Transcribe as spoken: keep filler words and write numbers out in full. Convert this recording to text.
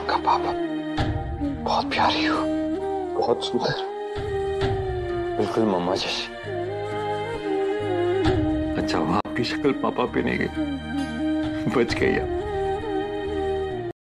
आपका पापा बहुत प्यारी हो, बहुत सुंदर, बिल्कुल मम्मा जैसी। अच्छा हुआ आपकी शक्ल पापा पे नहीं गई, बच गई आप।